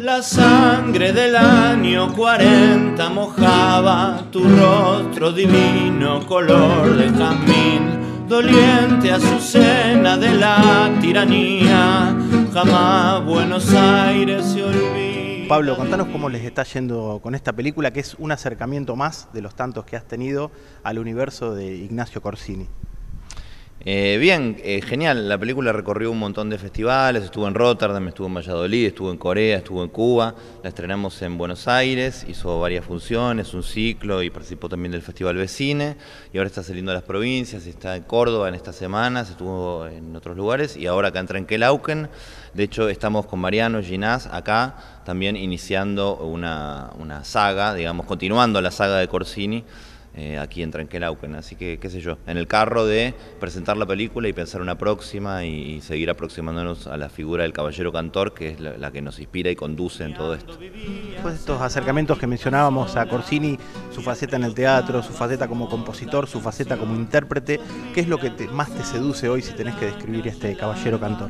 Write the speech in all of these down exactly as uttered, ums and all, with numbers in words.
La sangre del año cuarenta mojaba tu rostro divino, color de jazmín, doliente azucena de la tiranía, jamás Buenos Aires se olvida. Pablo, contanos cómo les está yendo con esta película, que es un acercamiento más de los tantos que has tenido al universo de Ignacio Corsini. Eh, bien, eh, genial. La película recorrió un montón de festivales, estuvo en Rotterdam, estuvo en Valladolid, estuvo en Corea, estuvo en Cuba, la estrenamos en Buenos Aires, hizo varias funciones, un ciclo y participó también del Festival Becine, y ahora está saliendo a las provincias, está en Córdoba en estas semanas, estuvo en otros lugares y ahora acá en Trenquelauquen. De hecho estamos con Mariano Ginás acá también iniciando una, una saga, digamos, continuando la saga de Corsini. Eh, aquí en Trenquelauquen, así que qué sé yo, en el carro de presentar la película y pensar una próxima y, y seguir aproximándonos a la figura del caballero cantor, que es la, la que nos inspira y conduce en todo esto. Pues estos acercamientos que mencionábamos a Corsini, su faceta en el teatro, su faceta como compositor, su faceta como intérprete, ¿qué es lo que te, más te seduce hoy si tenés que describir este caballero cantor?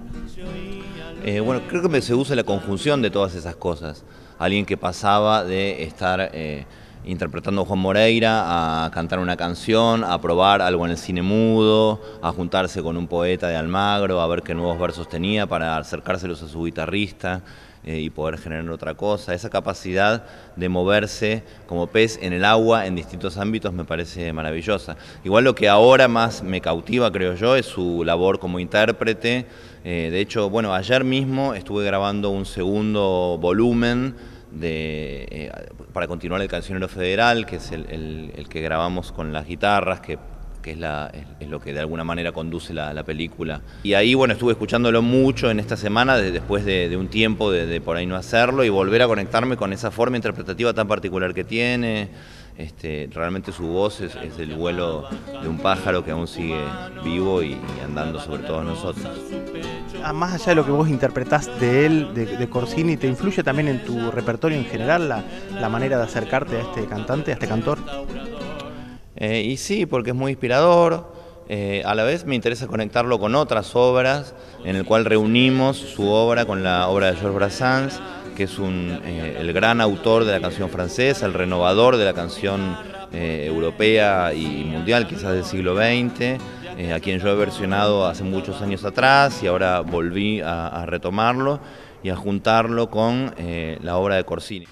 Eh, bueno, creo que me seduce la conjunción de todas esas cosas. Alguien que pasaba de estar eh, interpretando a Juan Moreira, a cantar una canción, a probar algo en el cine mudo, a juntarse con un poeta de Almagro, a ver qué nuevos versos tenía para acercárselos a su guitarrista eh, y poder generar otra cosa. Esa capacidad de moverse como pez en el agua en distintos ámbitos me parece maravillosa. Igual lo que ahora más me cautiva, creo yo, es su labor como intérprete. Eh, de hecho, bueno, ayer mismo estuve grabando un segundo volumen De, eh, para continuar el Cancionero Federal, que es el, el, el que grabamos con las guitarras, que, que es, la, es, es lo que de alguna manera conduce la, la película. Y ahí, bueno, estuve escuchándolo mucho en esta semana, de, después de, de un tiempo de, de por ahí no hacerlo, y volver a conectarme con esa forma interpretativa tan particular que tiene. Este, realmente su voz es, es el vuelo de un pájaro que aún sigue vivo y, y andando sobre todos nosotros. Ah, más allá de lo que vos interpretás de él, de, de Corsini, ¿te influye también en tu repertorio en general la, la manera de acercarte a este cantante, a este cantor? Eh, y sí, porque es muy inspirador. Eh, a la vez me interesa conectarlo con otras obras, en el cual reunimos su obra con la obra de Georges Brassens, que es un, eh, el gran autor de la canción francesa, el renovador de la canción eh, europea y mundial, quizás del siglo veinte, eh, a quien yo he versionado hace muchos años atrás y ahora volví a, a retomarlo y a juntarlo con eh, la obra de Corsini.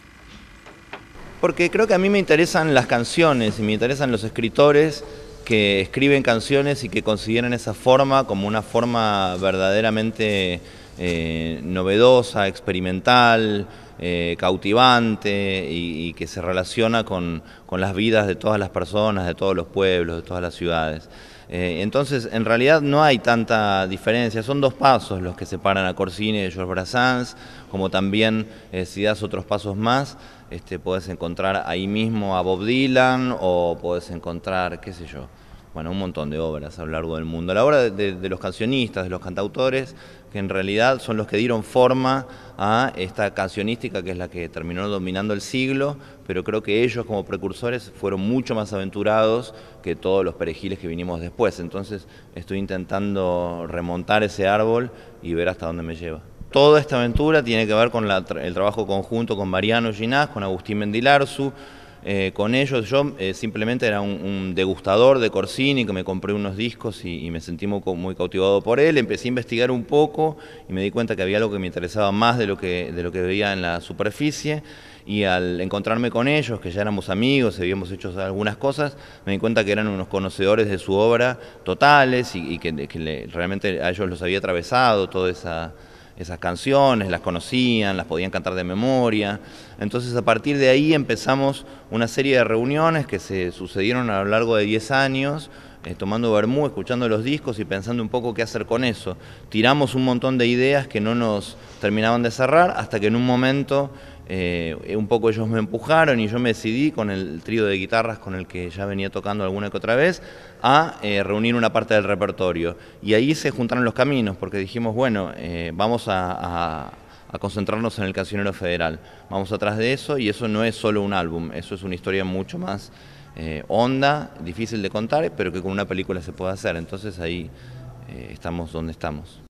Porque creo que a mí me interesan las canciones y me interesan los escritores que escriben canciones y que consideran esa forma como una forma verdaderamente eh, novedosa, experimental, eh, cautivante y, y que se relaciona con, con las vidas de todas las personas, de todos los pueblos, de todas las ciudades. Eh, entonces, en realidad no hay tanta diferencia, son dos pasos los que separan a Corsini de Georges Brassens, como también eh, si das otros pasos más, este, podés encontrar ahí mismo a Bob Dylan o podés encontrar, qué sé yo, bueno, un montón de obras a lo largo del mundo. La obra de, de, de los cancionistas, de los cantautores, que en realidad son los que dieron forma a esta cancionística que es la que terminó dominando el siglo, pero creo que ellos como precursores fueron mucho más aventurados que todos los perejiles que vinimos después. Entonces estoy intentando remontar ese árbol y ver hasta dónde me lleva. Toda esta aventura tiene que ver con la, el trabajo conjunto con Mariano Ginás, con Agustín Mendilarzu. Eh, con ellos yo eh, simplemente era un, un degustador de Corsini, que me compré unos discos y, y me sentí muy, muy cautivado por él. Empecé a investigar un poco y me di cuenta que había algo que me interesaba más de lo que, de lo que veía en la superficie, y al encontrarme con ellos, que ya éramos amigos, habíamos hecho algunas cosas, me di cuenta que eran unos conocedores de su obra totales y, y que, que le, realmente a ellos los había atravesado toda esa... esas canciones, las conocían, las podían cantar de memoria. Entonces a partir de ahí empezamos una serie de reuniones que se sucedieron a lo largo de diez años, eh, tomando vermú, escuchando los discos y pensando un poco qué hacer con eso. Tiramos un montón de ideas que no nos terminaban de cerrar, hasta que en un momento eh, un poco ellos me empujaron y yo me decidí, con el trío de guitarras con el que ya venía tocando alguna que otra vez, a eh, reunir una parte del repertorio. Y ahí se juntaron los caminos, porque dijimos, bueno, eh, vamos a, a, a concentrarnos en el Cancionero Federal. Vamos atrás de eso, y eso no es solo un álbum, eso es una historia mucho más eh, honda, difícil de contar, pero que con una película se puede hacer. Entonces ahí eh, estamos donde estamos.